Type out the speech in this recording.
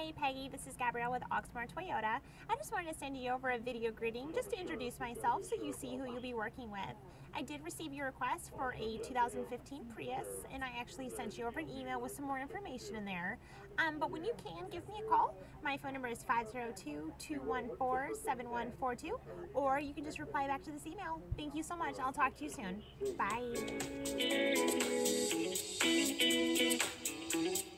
Hi Peggy, this is Gabrielle with Oxmoor Toyota. I just wanted to send you over a video greeting just to introduce myself so you see who you'll be working with. I did receive your request for a 2015 Prius, and I actually sent you over an email with some more information in there. But when you can, give me a call. My phone number is 502-214-7142, or you can just reply back to this email. Thank you so much. I'll talk to you soon. Bye.